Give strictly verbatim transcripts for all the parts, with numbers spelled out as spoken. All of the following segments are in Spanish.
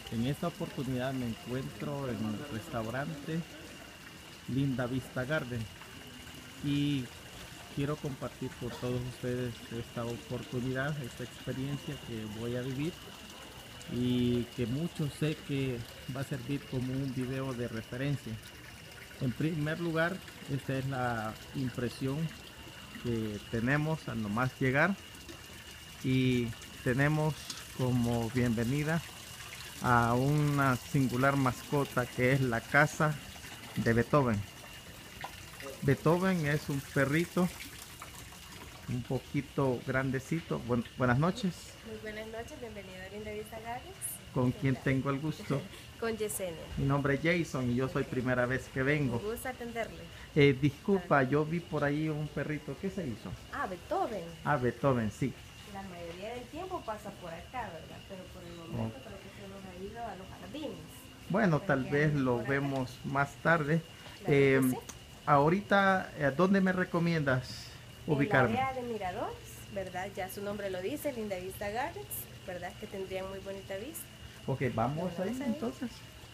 En esta oportunidad me encuentro en el restaurante Linda Vista Garden y quiero compartir con todos ustedes esta oportunidad, esta experiencia que voy a vivir y que mucho sé que va a servir como un video de referencia. En primer lugar, esta es la impresión que tenemos al nomás llegar y tenemos como bienvenida a una singular mascota que es la casa de Beethoven. Beethoven es un perrito un poquito grandecito. Buen- buenas noches, Muy buenas noches, bienvenido a Linda Vista Gardens. con quien tengo el gusto. Con Yesenia. Mi nombre es Jason y yo soy primera vez que Un vengo. gusto atenderle. Eh, disculpa, yo vi por ahí un perrito. ¿Qué se hizo? Ah, Beethoven. Ah, Beethoven, sí. La mayoría del tiempo pasa por acá, ¿verdad? Pero por el Oh. momento creo que se nos ha ido a los jardines. Bueno, Pero tal que vez ande lo por acá. vemos más tarde. Claro Eh, que sí. ahorita, eh, ¿dónde me recomiendas ubicarme? El área de miradores, ¿verdad? Ya su nombre lo dice, Linda Vista Gardens, ¿verdad? Que tendrían muy bonita vista. Ok, vamos ahí Vamos ahí. entonces.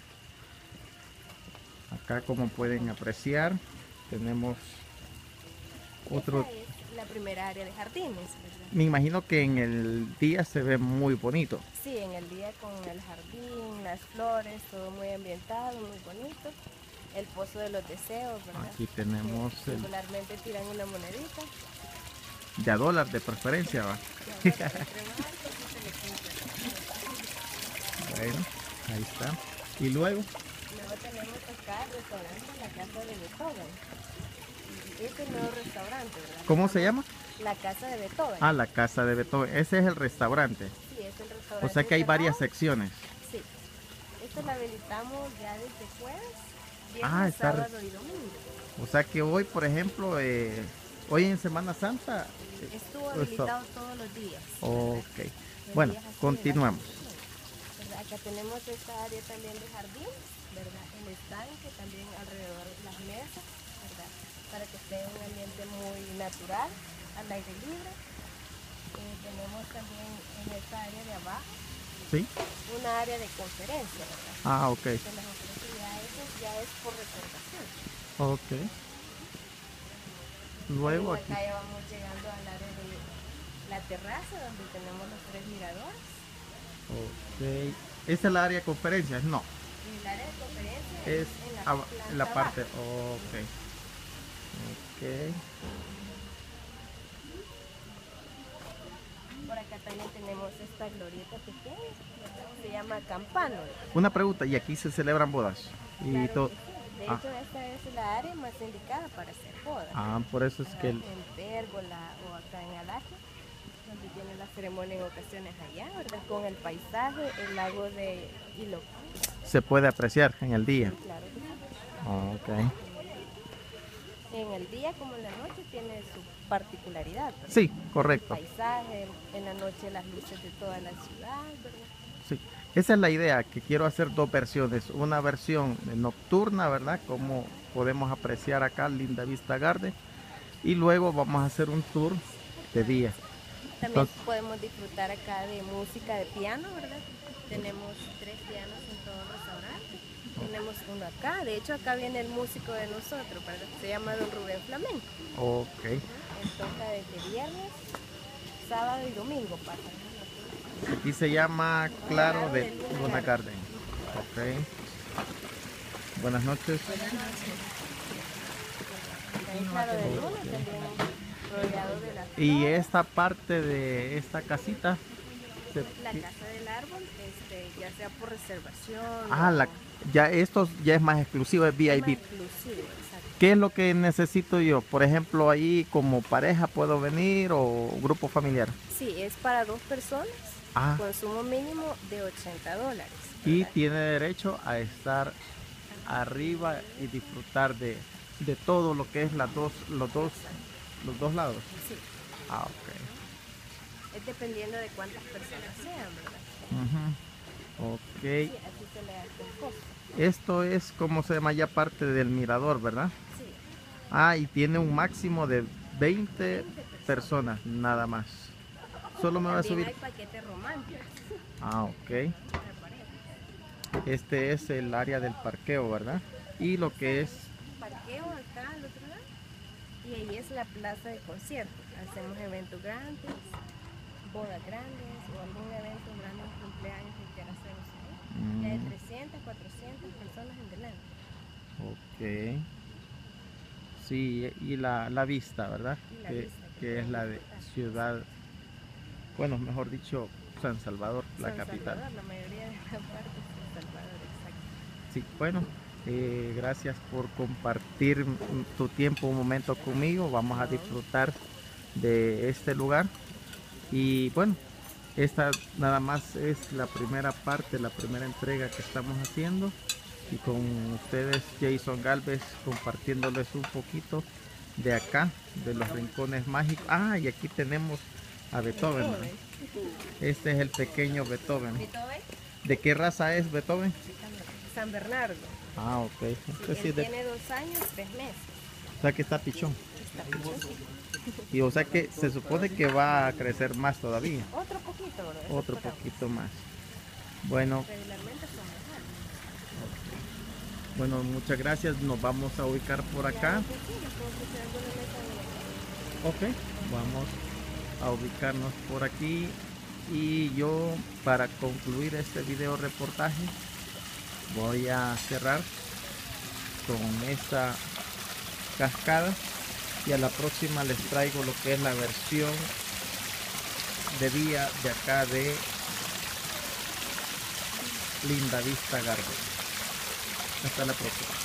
Acá, como pueden apreciar, tenemos otro. Esta es la primera área de jardines, ¿verdad? Me imagino que en el día se ve muy bonito. Sí, en el día con el jardín, las flores, todo muy ambientado, muy bonito. El pozo de los deseos, ¿verdad? Aquí tenemos Que el regularmente tiran una monedita. de a dólar de preferencia, va. Y ahora, entre más alto, sí se le cumple. Bueno, ahí está. Y luego, Luego tenemos acá el restaurante La Casa de Beethoven. Y este es el nuevo restaurante, ¿verdad? ¿cómo se llama? La Casa de Beethoven. Ah, la casa de Beethoven. Ese es el restaurante. Sí, es el restaurante. O sea que hay varias cerrado. secciones. Sí. Esta la habilitamos ya desde jueves, viernes, Ah, está re- sábado y domingo. O sea que hoy, por ejemplo, eh, hoy en Semana Santa. eh, Estuvo Eso. habilitado todos los días. Ok. Los Bueno, días así de la continuamos. semana, ¿verdad? Acá tenemos esta área también de jardín, ¿verdad? El estanque, también alrededor de las mesas, ¿verdad? Para que esté un ambiente muy natural, al aire libre. Eh, tenemos también en esta área de abajo ¿Sí? una área de conferencia, ¿verdad? Ah, ok. Que las ofrece ya, eso ya es por reservación. Ok. Luego Bueno, aquí. acá ya vamos llegando al área de la terraza donde tenemos los tres miradores. Ok. ¿Esa es la área de conferencias? No. El área de conferencia Es es en la, aba- planta en la parte. baja. Ok. Ok. Por acá también tenemos esta glorieta pequeña, ¿verdad? Se llama campano. Una pregunta, ¿y aquí se celebran bodas? Y Claro todo. que sí. De Ah, hecho, esta es la área más indicada para hacer bodas. ah, por eso es que ¿Verdad? el- En Pérgola o acá en Alaje, donde tienen la ceremonia en ocasiones allá, ¿verdad? Con el paisaje, el lago de Hilo. se puede apreciar en el día. Claro que sí. Ah, ok. En el día como en la noche tiene su particularidad, ¿verdad? Sí, El correcto. paisaje, en la noche las luces de toda la ciudad, ¿verdad? Sí. Esa es la idea, que quiero hacer dos versiones. Una versión nocturna, ¿verdad? Como podemos apreciar acá, Linda Vista Garden. Y luego vamos a hacer un tour de día. También Entonces, podemos disfrutar acá de música de piano, ¿verdad? Tenemos tres pianos en todo el restaurante. Tenemos uno acá, de hecho acá viene el músico de nosotros, ¿verdad? Se llama Don Rubén Flamenco. ok. Él toca desde viernes, sábado y domingo pasa. Aquí se llama Claro de Claro de Luna Luna Garden. Ok. Buenas noches. Acá en Claro de Luna también rodeado de las Y flores. esta parte de esta casita. se- La casa del árbol, este, ya sea por reservación. Ah, o la, ya esto ya es más exclusivo, es es más V I P. exclusivo, exacto. ¿Qué es lo que necesito yo? Por ejemplo, ahí como pareja puedo venir o grupo familiar. Sí, es para dos personas, Ah, consumo mínimo de ochenta dólares. y ¿verdad? tiene derecho a estar arriba y disfrutar de, de todo lo que es las dos, los dos, los dos lados. Sí, Ah, ok. es dependiendo de cuántas personas sean, ¿verdad? Ujú. Sí, Ok. así se le hace el costo. Esto es como se llama ya parte del mirador, ¿verdad? Sí, Ah, y tiene un máximo de veinte veinte personas, nada más. Solo me va a también subir. hay paquetes románticos Ah, ok. para pareja. Este es el área del parqueo, ¿verdad? Y lo que es... Parqueo acá al otro lado. Y ahí es la plaza de conciertos. Hacemos eventos grandes, bodas grandes o algún evento grande, un cumpleaños que quiera hacer usted. Mm. Ya de trescientas, cuatrocientas personas en delante. Ok. Sí, y la, la vista, ¿verdad? Y la que, vista que que es pueden la de disfrutar. Ciudad, bueno, mejor dicho, San Salvador, la San capital. Salvador, la mayoría de la parte es San Salvador, exacto. Sí, bueno, eh, gracias por compartir mm, tu tiempo, un momento conmigo. Vamos a No. disfrutar de este lugar. Y bueno, esta nada más es la primera parte, la primera entrega que estamos haciendo. Y con ustedes, Jason Galvez, compartiéndoles un poquito de acá, de los rincones mágicos. Ah, y aquí tenemos a Beethoven, ¿no? Este es el pequeño Beethoven. ¿Beethoven? ¿De qué raza es Beethoven? San Bernardo. Ah, ok. Sí, Este sí él de- tiene dos años, tres meses. o sea que está pichón. Está pichoncito. Y o sea que se supone que va a crecer más todavía. Otro poquito, bro. eso Otro esperamos. poquito más. Bueno, Regularmente son mejores. bueno, muchas gracias. Nos vamos a ubicar por acá. Claro que sí, les puedo ofrecer alguna mesa de Ok, vamos a ubicarnos por aquí. Y yo, para concluir este video reportaje, voy a cerrar con esta cascada. Y a la próxima les traigo lo que es la versión de día de acá de Linda Vista Garden. Hasta la próxima.